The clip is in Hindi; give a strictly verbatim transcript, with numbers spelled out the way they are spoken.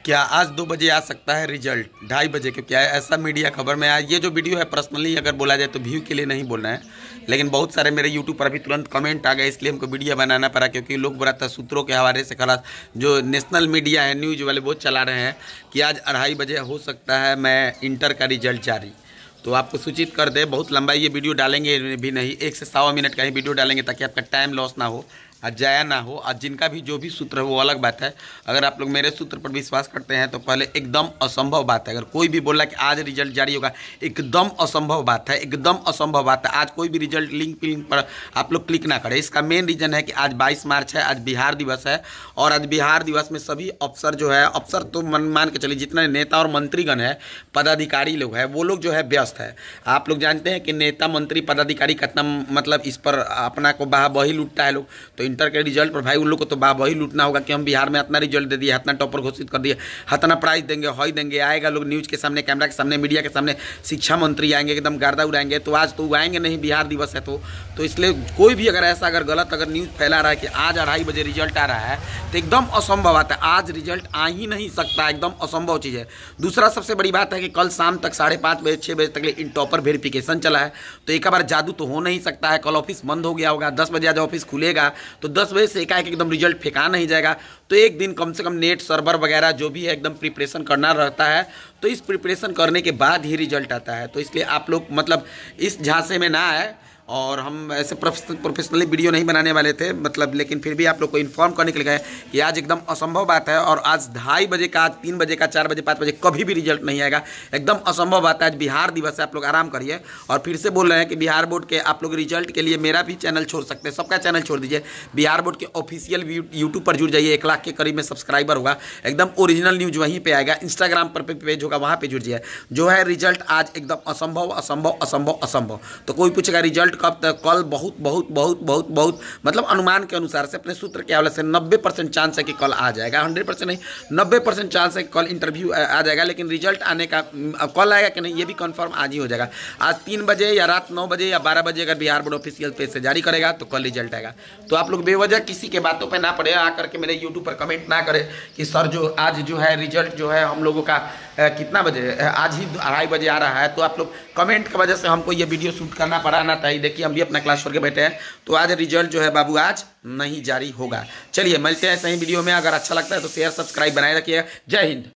क्या आज दो बजे आ सकता है रिजल्ट, ढाई बजे क्योंकि ऐसा मीडिया खबर में आया। ये जो वीडियो है पर्सनली अगर बोला जाए तो व्यू के लिए नहीं बोलना है, लेकिन बहुत सारे मेरे यूट्यूब पर अभी तुरंत कमेंट आ गए, इसलिए हमको वीडियो बनाना पड़ा क्योंकि लोग बुरा सूत्रों के हवाले से खलास जो नेशनल मीडिया है न्यूज़ वाले वो चला रहे हैं कि आज अढ़ाई बजे हो सकता है मैं इंटर का रिजल्ट जारी। तो आपको सूचित कर दे, बहुत लंबा ये वीडियो डालेंगे भी नहीं, एक से सवा मिनट का ही वीडियो डालेंगे ताकि आपका टाइम लॉस ना हो, आज जाया ना हो। आज जिनका भी जो भी सूत्र है वो अलग बात है। अगर आप लोग मेरे सूत्र पर विश्वास करते हैं तो पहले एकदम असंभव बात है। अगर कोई भी बोला कि आज रिजल्ट जारी होगा, एकदम असंभव बात है, एकदम असंभव बात है। आज कोई भी रिजल्ट लिंक लिंक पर आप लोग क्लिक ना करें। इसका मेन रीज़न है कि आज बाईस मार्च है, आज बिहार दिवस है, और आज बिहार दिवस में सभी अफसर जो है, अफसर तो मन मान के चलिए जितने नेता और मंत्रीगण है, पदाधिकारी लोग हैं, वो लोग जो है व्यस्त है। आप लोग जानते हैं कि नेता मंत्री पदाधिकारी कितना मतलब इस पर अपना को बाह बही लूटता है लोग। तो इंटर के रिजल्ट पर भाई उन लोग को तो बाह वही लूटना होगा कि हम बिहार में इतना रिजल्ट दे दिए, इतना टॉपर घोषित कर दिए, इतना प्राइज देंगे, हई देंगे। आएगा लोग न्यूज़ के सामने, कैमरा के सामने, मीडिया के सामने, शिक्षा मंत्री आएंगे, एकदम गर्दा उड़ाएंगे। तो आज तो उड़ाएंगे नहीं, बिहार दिवस है तो तो इसलिए कोई भी अगर ऐसा अगर गलत अगर न्यूज़ फैला रहा है कि आज अढ़ाई बजे रिजल्ट आ रहा है तो एकदम असंभव बात है। आज रिजल्ट आ ही नहीं सकता, एकदम असंभव चीज़ है। दूसरा सबसे बड़ी बात है कि कल शाम तक साढ़े पाँच बजे छः बजे तक इन टॉपर वेरिफिकेशन चला है, तो एक बार जादू तो हो नहीं सकता है। कल ऑफिस बंद हो गया होगा, दस बजे आज ऑफिस खुलेगा तो दस बजे से एकाएक एकदम रिजल्ट फेंका नहीं जाएगा। तो एक दिन कम से कम नेट सर्वर वगैरह जो भी है एकदम प्रिपरेशन करना रहता है, तो इस प्रिपरेशन करने के बाद ही रिजल्ट आता है। तो इसलिए आप लोग मतलब इस झांसे में ना आए, और हम ऐसे प्रोफेशनली वीडियो नहीं बनाने वाले थे मतलब, लेकिन फिर भी आप लोग को इन्फॉर्म करने के लिए गए कि आज एकदम असंभव बात है। और आज ढाई बजे का, आज तीन बजे का, चार बजे, पाँच बजे कभी भी रिजल्ट नहीं आएगा, एकदम असंभव बात है। आज बिहार दिवस है, आप लोग आराम करिए। और फिर से बोल रहे हैं कि बिहार बोर्ड के आप लोग रिजल्ट के लिए मेरा भी चैनल छोड़ सकते हैं, सबका चैनल छोड़ दीजिए, बिहार बोर्ड के ऑफिशियल यूट्यूब पर जुड़ जाइए। एक लाख के करीब में सब्सक्राइबर होगा, एकदम ओरिजिनल न्यूज़ वहीं पर आएगा। इंस्टाग्राम पर पेज होगा, वहाँ पर जुड़ जाइए। जो है रिजल्ट आज एकदम असंभव असंभव असंभव असंभव। तो कोई पूछेगा रिजल्ट कब तक, कल बहुत बहुत बहुत बहुत बहुत मतलब अनुमान के अनुसार से, अपने सूत्र के हवाले से नब्बे परसेंट चांस है कि कल आ जाएगा। हंड्रेड परसेंट नहीं, नब्बे परसेंट चांस है कि कल इंटरव्यू आ जाएगा। लेकिन रिजल्ट आने का कल आएगा कि नहीं ये भी कंफर्म आज ही हो जाएगा। आज तीन बजे या रात नौ बजे या बारह बजे अगर बिहार बोर्ड ऑफिशियल पेज से जारी करेगा तो कल रिजल्ट आएगा। तो आप लोग बेवजह किसी के बातों पर ना पड़े, आकर के मेरे यूट्यूब पर कमेंट ना करें कि सर जो आज जो है रिजल्ट जो है हम लोगों का कितना बजे, आज ही अढ़ाई बजे आ रहा है। तो आप लोग कमेंट की वजह से हमको ये वीडियो शूट करना पड़ा ना था। देखिए हम भी अपना क्लास छोड़ के बैठे हैं, तो आज रिजल्ट जो है बाबू आज नहीं जारी होगा। चलिए मिलते हैं सही वीडियो में। अगर अच्छा लगता है तो शेयर सब्सक्राइब बनाए रखिएगा। जय हिंद।